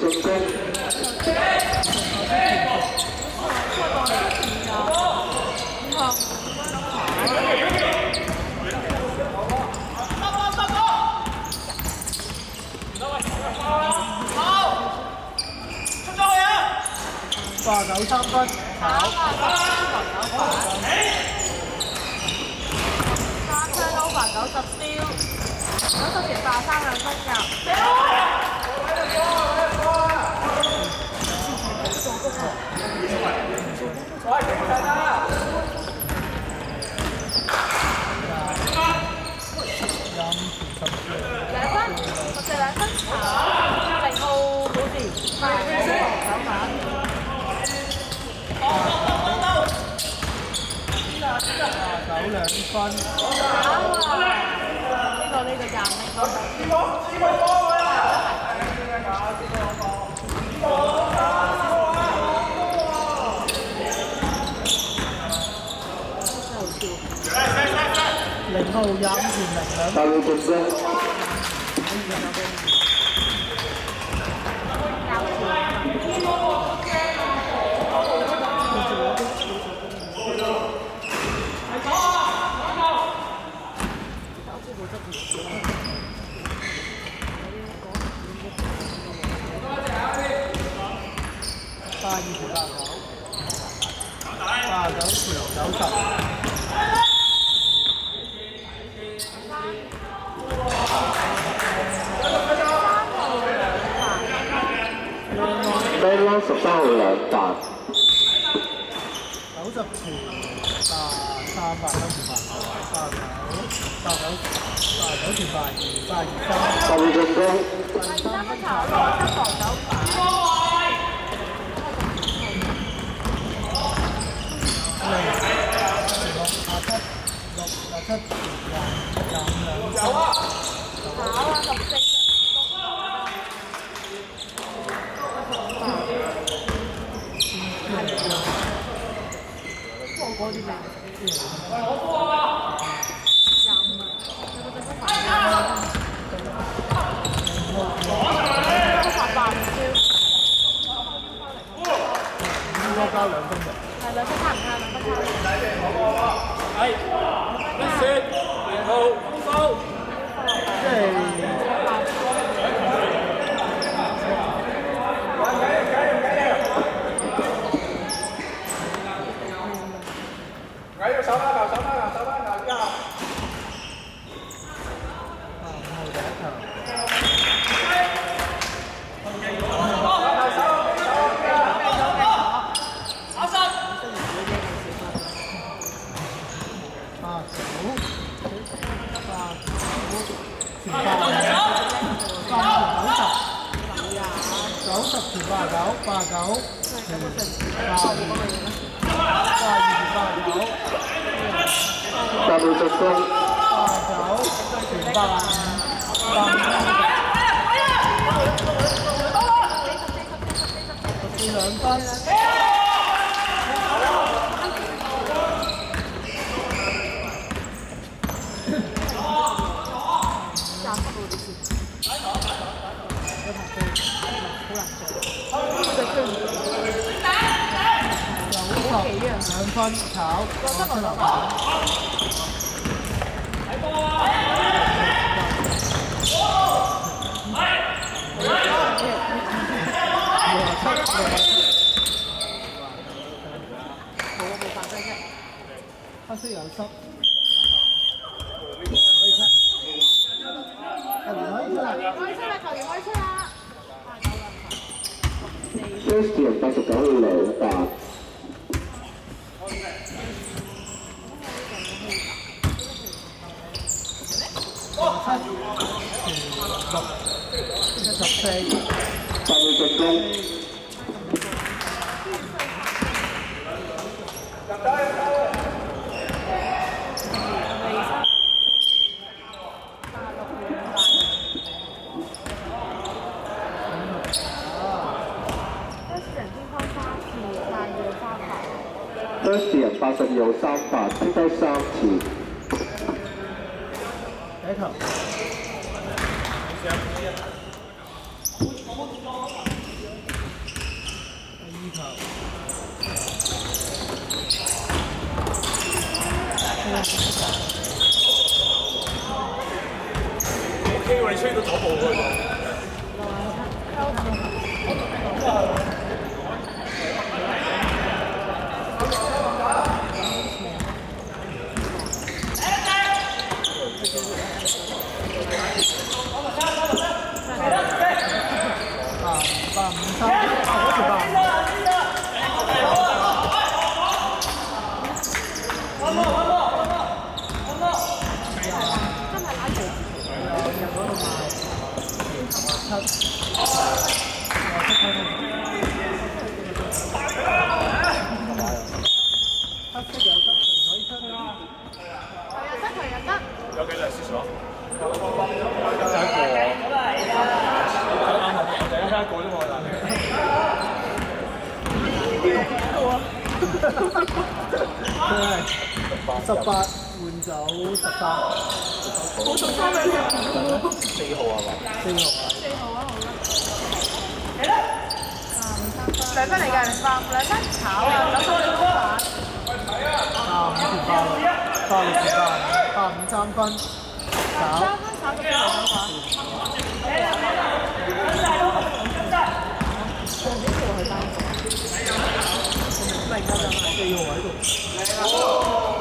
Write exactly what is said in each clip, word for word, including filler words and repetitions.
進攻。 八九三分，跑。 三槍 over 九十tiêu，九十前八三兩分入。兩分，十四兩分，跑零號保持，八分九板。 九兩分。 跑啊！呢個呢個廿零分。師傅，師傅幫我啊！ 零號廿五前零兩。 大會進攻。 八二條八九，八九條九十。 低撈十三號兩彈。 九十條八三八跟住八九，八九八九八九條八二八二三。 大會進攻。 第三分球，三防九板。 零六廿七六廿七廿廿五兩。 跑啊！十四。我啲名。喂，我波啊！廿五啊！有個對方反應。都發八唔超。 應該交兩分嘅。 係兩分差唔差？兩分差。 係。一線，零號，收。 即係。 手拉球，手拉球，手拉球，一號。 啊，五號第一球。八九，八九，前八八九十，九十前八九，八九前八二，八二八九。 大會進攻。 八九前八五，八五十四兩分。兩分炒，我出嚟打。黑色有濕。可以出。球員可以出啦！ 可以出啦！球員可以出啦！ Christian 八十九號兩彈。 一十四。 大會進攻。Christian 八十二號三發，擊低三次。 第一球。 O K 喎，你吹到左步喎。 八五三，嗰條八五。 有幾多輸咗？第一個啫喎， 十八換走十三， 冇做三兩條。 四號係嘛？ 四號啊！ 四號啊，好啦。兩分嚟嘅，八兩分炒啊，九分兩分板。 八五條八六，八六條八，八五三分，炒。 三分炒到邊度啊？上邊條係單個。明㗎就係四號喺度。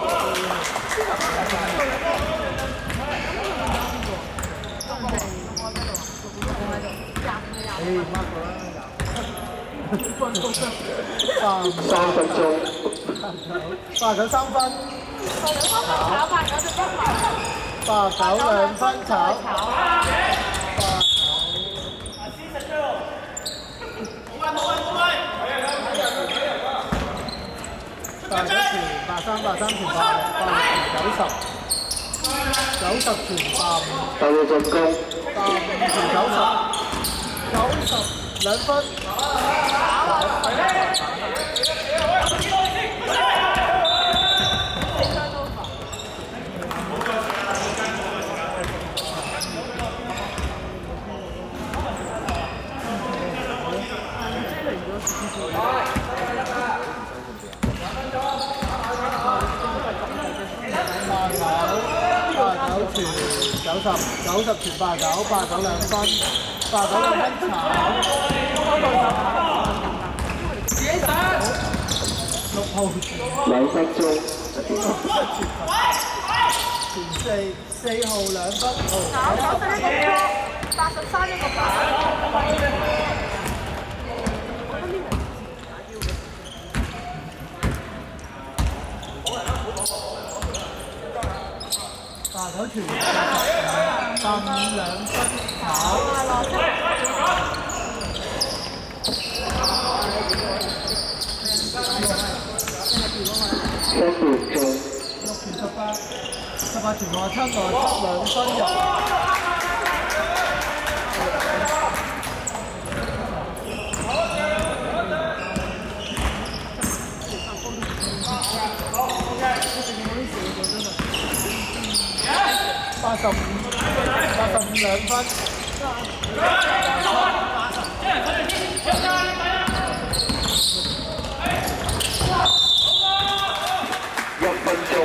誒，mark 過啦， 三分鐘， 八九三分， 炒八九就一埋。 八九兩分炒，八九條八三八三條八八六條九十，九十條八五， 八秒進攻， 八五條九十，九十兩分。九十，九十傳八九，八九兩分，八九兩分炒。六號兩分鐘， 傳四，四號兩分， 炒九十一個波，八十三一個板。 八九傳八五兩分炒。 三秒鐘， 六傳十八，十八傳我七內兩分入。八十五，八十五兩分。 一分鐘，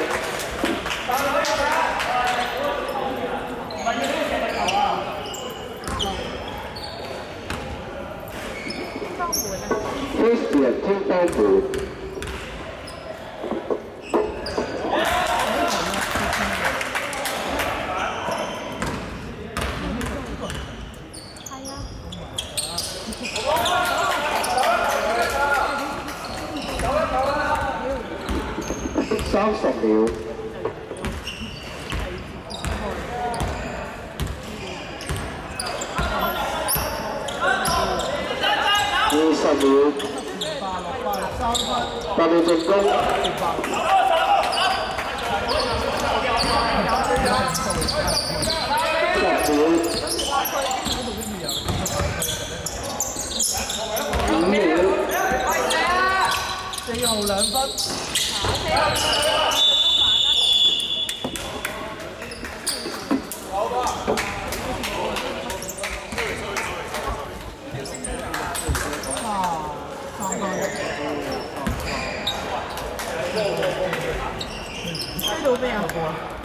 非時人天多門。三十秒，二十秒， 八六八六三分， 八秒進攻，十秒，五秒， 四號兩分。啊，三分。 做咩啊？ 個